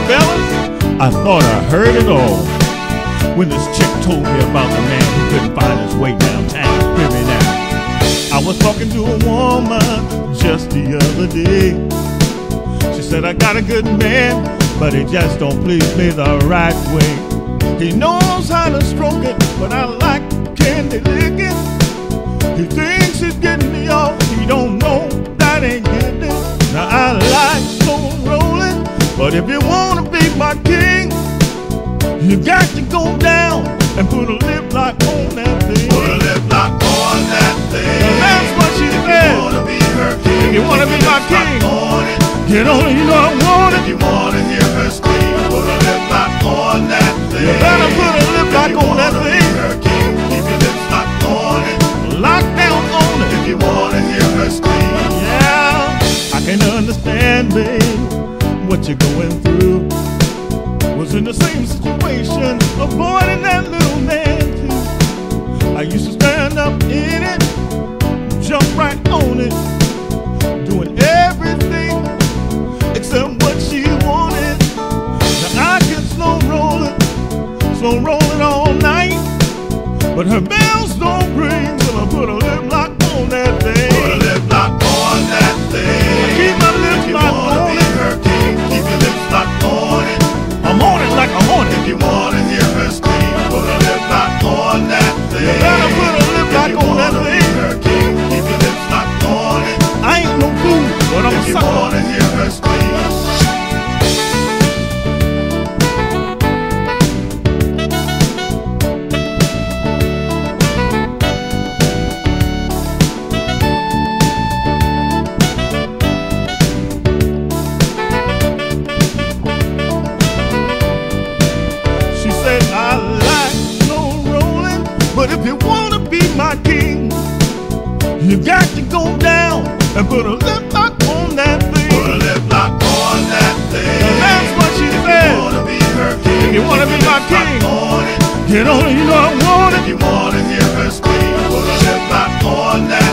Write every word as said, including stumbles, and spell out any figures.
fellas, I thought I heard it all when this chick told me about the man who couldn't find his way downtown. Hear me now. I was talking to a woman just the other day. She said, I got a good man, but he just don't please me the right way. He knows how to stroke it, but I like candy licking. He thinks he's getting me off, he don't know that ain't getting it. Now I like slow rolling, but if you wanna be my king, you got to go down and put a liplock on that thing. Put a liplock on that thing. Now that's what she if said. You wanna be her king, if you wanna be my king, on it. Get on it, you know I want it. If you wanna hear her scream, put a liplock on that thing. You better put a liplock on that thing. If you wanna be her king, keep your lips locked on it. Lock down on it. If you wanna hear her scream, yeah, I can understand, babe, what you're going through. Was in the same situation, avoiding that little man too. I used to stand up in it, jump right on it, doing everything except what she wanted. Now I can slow roll it, slow roll it all night, but her bells don't ring till I put a liplock on that thing. put a liplock on that thing. Keep my lips locked on it. Her king, keep your lips locked on it. I'm on it like I'm on it. If you wanna hear her scream, put a liplock on that thing. You better put a liplock on that thing. Her king, keep your lips locked on it. I ain't no fool, but I'm if a you sucker. wanna hear her scream. I like slow rolling, but if you wanna be my king, you got to go down and put a liplock on that thing. Put a liplock on that thing. And that's what she if said. You wanna be her king, if you wanna be my king, on it. Get on it, you know I want it. If you wanna hear her scream, put a liplock on that